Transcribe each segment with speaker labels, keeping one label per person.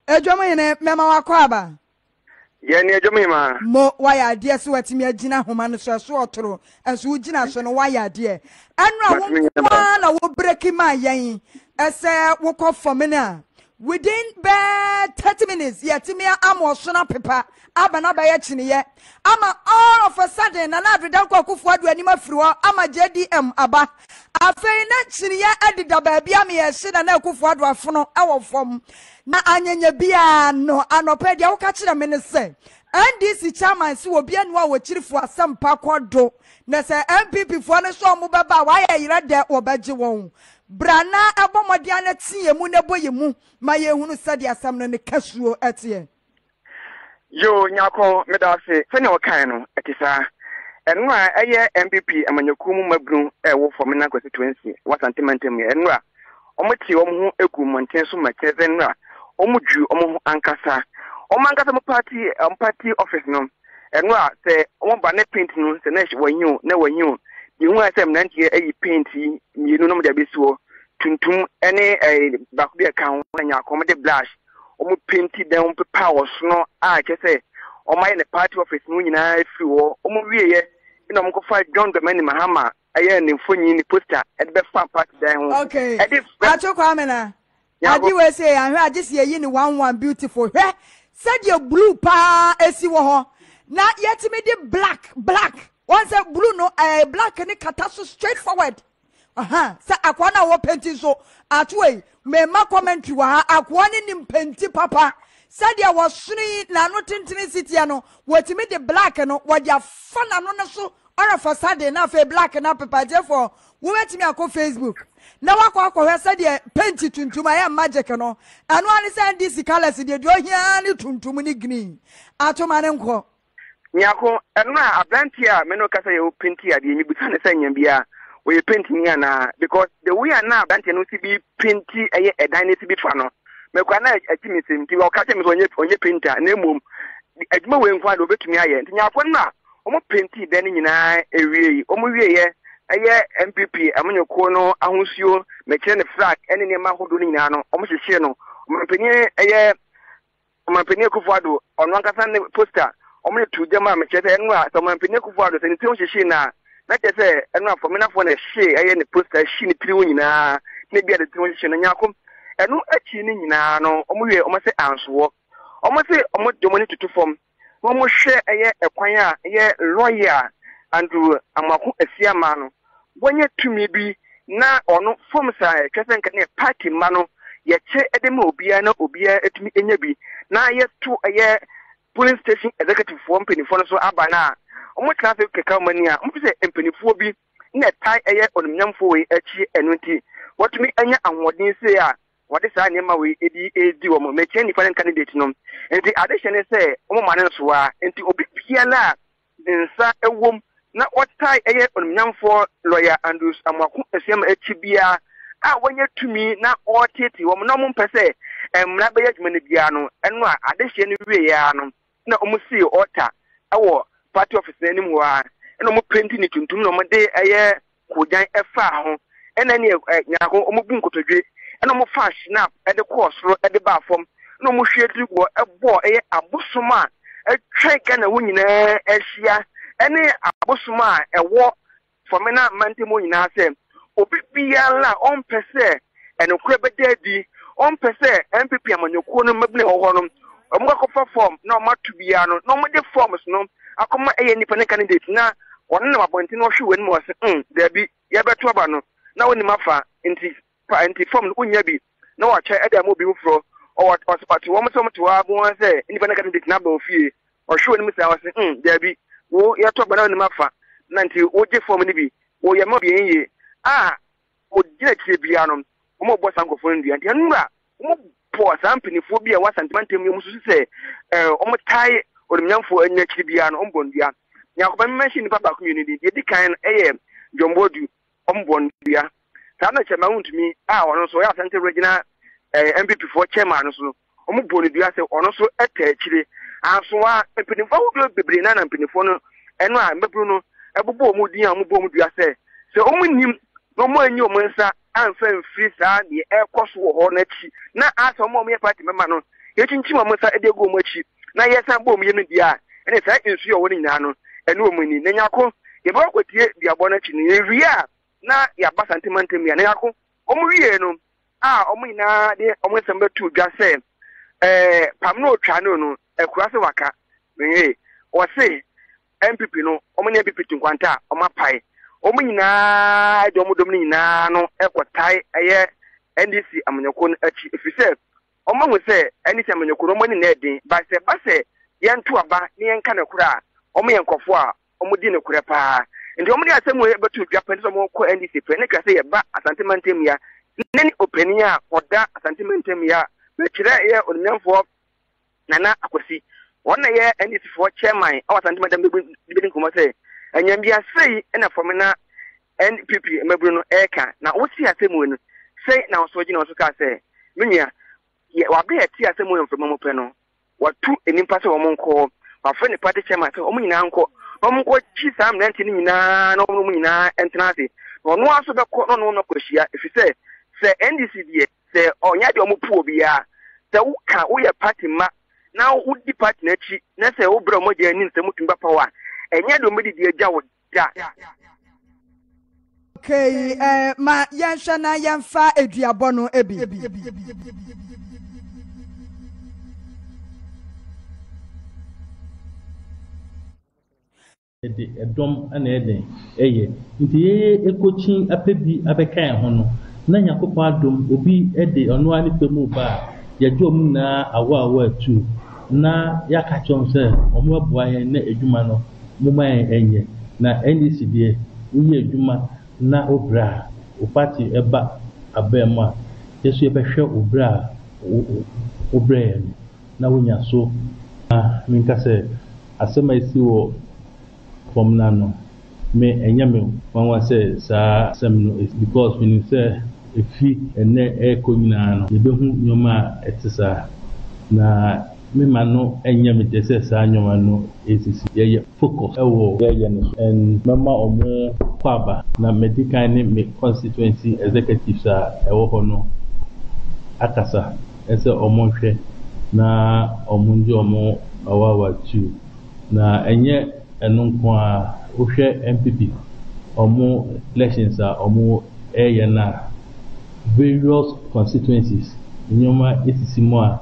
Speaker 1: Ejoma yene mema wakwaba.
Speaker 2: Yeni ejoma
Speaker 1: Mo waya de so watimi agina homa no so otoro enso ugina so no waya de. Enra wo na wo break ma yen. Ese wo kọ Fomena. Within 30 minutes, yetimia amo sona pepa, abana baye chiniye. Ama all of a sudden, na avidan kwa kufuadu anima friwa, ama JDM aba. Afei na chiniye edida baby ami yeshida na kufuadu afuno, ewo form. Na anyenye bia no, anopedia ukachira menese. NDC chairman si wobia nwa wachirifu asampa kwa do. Na se NPP Fomena so mubaba, waya Irate wabaji wong. Brana abomodi ana tie mu ne boye mu ma ye hunu sade asam no ne kasuo atie
Speaker 2: yo nyako medase fene wakan no etisa enwa eye NPP amanyaku mu mabru wo Fomena constituency wasantimantem ye enwa omoti omho egu monten so makeze enwa omudwu omho ankasa omankasa mu party office no enwa se omba ne paint no se na wanyu na wanyu Ihu asem nantie ayi painti mienu no mde besuo tuntum ene bakubia kan na nyako de blush omu painti den pepa wo so a kese omaye ne party office no nyina afi wo omu wieye ina mo fa John Dramani Mahama aye ne mfonyi ni poster e be fa party den ho
Speaker 1: okay achokwa amena adi we say ahwe agese yi ni one beautiful hwe said your blue pa esi wo ho na yetimi di black once a blue no black and kataso straightforward. Sa akwana wo penti so atwe me ma commentary wa akwana ni penti papa. Said ya was suni na no tintini city no watimi the black no what ya fana no so or for Saturday na fe black na papa therefore we wetimi akọ Facebook. Na wakọ said ya penti tuntum ya magic no. Anu ani say this colors dey do hia ni tuntum ni green. Atoma ne nko.
Speaker 2: Nyako enwa abrantia meno kasa ye painti ade mi butane sanya bia we painti ni ana because the way na abrantia no si bi painti eye edan ne si bi fa no me kwa na akimi semti wa kache me onye painter na emom adwuma we nkwa do betumi aye nti nyako na omo painti den nyina ewie omo wieye eye NPP amanyoko no ahonsuo me kire ne flag ene ne ma hodo nyina no omo hyehyɛ no omo penye eye omo penye kufuado ono ankasa ne poster omne tu jama me chete enwa so man pene kufu ado se ni tun hyehyɛ na chese enwa Fomena fo na hye eye ne poster hye ni tiri nyina na bia de tun hyehyɛ na nyako enu achi ni nyina no omwe omase anso omase omodwomoni tutu fom omo hye eye ekwan a eye lawyer Andrew amako asiama no wonye tumi bi na ono fom sa chese nka ne party ma no ye che edema obia na obia etumi enya bi na ye tu eye police station executive for mpenifo no so abana omotra se keka mani a mpese mpenifo bi na tai eye onumnyamfo we achi enunti wotumi anya anwodin se a wode saa nyema we edi wo mo meche ni fan candidate no enti adehye se omoma ne so a enti obi biala nsa ewom na otai eye onumnyamfo lawyer Andrews amako asiam achi bia a wonye tumi na oteti wo mo na mo mpese mra be yadwuma ne bia no eno a adehye ne wie ya no na omusi order awo party office anim wa eno mo penti ni tuntum no mo de eye kojan efa ho ena ne nyako omobu nkotodwe eno mo fa snap e de course ro e de ba fom no mo hwetri go ebo eye abosoma etwen kana wo nyina ehia ene abosoma ewo Fomena mantemo nyina se obi biala on pese eno kura bedadi on pese NPP amanyoko no mabne ho no omukakọ form na omatu bia no no mo de forms no akoma eye nipa ne candidate na ono na mabonti no hwe wani mo se da bi ye beto aba no na woni mafa anti form no unya bi na wa cha eda mo bi mfro o party wo mo so mo to abo se nipa ne candidate na ba ofie o hwe wani mo se wa se da bi wo ye to aba na woni mafa na nti wo je form ni bi wo ye mo bi enye o gina tie bia no mo bo sankofo ndia nti nwa mo po sampinifo bia wa santimantem yo musu se omo tai onumnyamfo anya kiri bia no ombondua nyakoba mention papa community de dikan eye Boadu ombondua sa na chema Wontumi ono so ya Asante Regional NPP for chairman so omo bondua se ono so eta akire anso wa mpinifo wo bebre na mpinifo no eno a mbebru no ebubo omudi a mo bo omudua se omo nim no mo anyi omo nsa anfa mfiri saa de ekoso wo ho na chi na asa omo me party member no yɛkyinkyin ma mo sa de go mo akyi na yɛsan bɔ mo yɛ no dia ɛne saa nsu yɛ wɔ no nyinaa no ɛne wɔ mo ni na nyako yɛbɛkɔ kɔtie diabɔ no akyi no yɛwie a na yɛaba santimantam ya na nyako ɔmo wie no a ɔmo nyinaa de ɔmo nsɛm bɛtu dwa sɛ pam no otwa no akura se waka ɔse NPP no ɔmo ne NPP tinkwanta ɔmo apae ɔmo nyinaa de ɔmo dom no nyinaa no ɛkɔtae ɛyɛ NDC amanyɔko no akyi efisɛ ɔmo ho sɛ NDC amanyɔko no ɔmo ne na ɛden basɛ yɛnto aba ne yɛnka ne kora a ɔmo yɛ nkɔfo a ɔmo di ne kora paa nti ɔmo de asɛm wɔ bɛto dwa pɛ sɛ ɔmo kɔ NDC pɛ ne kra sɛ yɛba asantemantam ya ne opani a ɔda asantemantam ya bɛkyerɛ yɛ onimfoɔ Nana Akwasi wɔn yɛ NDC for chairman awɔ asantemantam bɛdi nkɔmɔ sɛ anyambia sei na Fomena NPP maburu no ɛka na wosi asɛm wɔ no sei na ɔso gyina ɔso ka sɛ menua wabe yɛ ti asɛm wɔ mframa mu pɛ no watu enimpa sɛ wɔn nkɔ wafrɛ ne party chairman sɛ wɔn nyinaa nkɔ wɔn nkɔ kyi saa mmerante no nyinaa na wɔn nyinaa ntena ase na ɔno aso bɛkɔ na ɔno akɔhyia efisɛ sɛ NDC deɛ sɛ ɔnya deɛ ɔmo puo biara sɛ woka woyɛ party ma na wodi party n'akyi na sɛ wobrɛ ɔmo gye ani nsɛm tumba pa wa ɛnyɛ deɛ ɔmo de deɛ gya wo da.
Speaker 1: Okay, ma yɛnhwɛ na yɛmfa aduabɔ no ebi.
Speaker 3: The dom and Eden, nti ye ekochin apebi abeka ho no na Nyankopɔn adom obi ede ono ani pe mu ba ye dwom na awa atu na yaka chom se omo aboa ye na edwuma no moma enye na NDC de uye edwuma na obra o party eba abem a yesu ebehwe obra obra na wonya so minka se asema isi wo Fomena no me enyame wanwa say sa sem no is because when you say efi ene eko nyina no yebehu nyoma etisa na me ma no enyame te say sa nyoma no esisi ye focus ewo ye no and mama omo kwaba na medical ne me constituency executives a ewo ho no akasa ese omo hwe na omo nje omo awawa tu na enye enunkwa ohwe NPP omo elections a omo na various constituencies nyoma esisimu a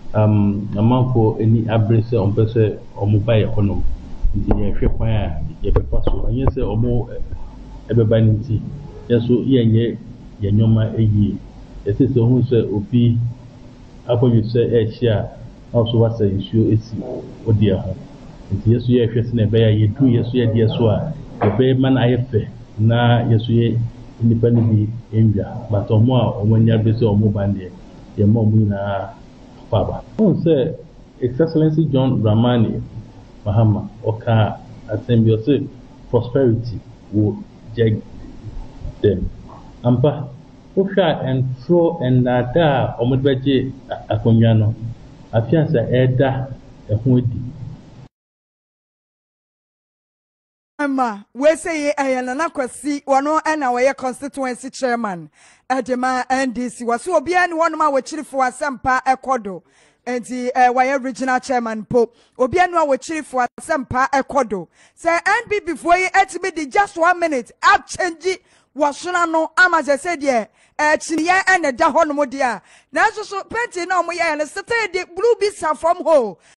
Speaker 3: amanfo eni abrese ompese omo ba economy ndi ye hwe kwan a ye befa so anye se omo ebeba nti yeso yenye nyoma eyi esese hu se obi akoyu se ehia also wasa issue esi odia ho nti yesu ye hwese na be ya yedu yesu ye die so a be man ayefe na yesu ye nipa ni bi enwa but omo a omo nya be se omo bande ye mo mu na baba on say Excellency John Dramani Mahama oka assembly say prosperity will jeg them ampa osha and flow and that omo beje akonwa no afiansa eda ehun edi
Speaker 1: we say Nana Akwasi wano ena we constituency chairman edema NDC waso obi ani wonu ma we chiri fo asempa ekodo enti we regional chairman po obi ani wa we chiri fo asempa ekodo say NPP fo yi etimi di just 1 minute up change wasona no ama je say de chiniye ene da ho no mo dia na so penti na omo ye ne stay de blue bisa from ho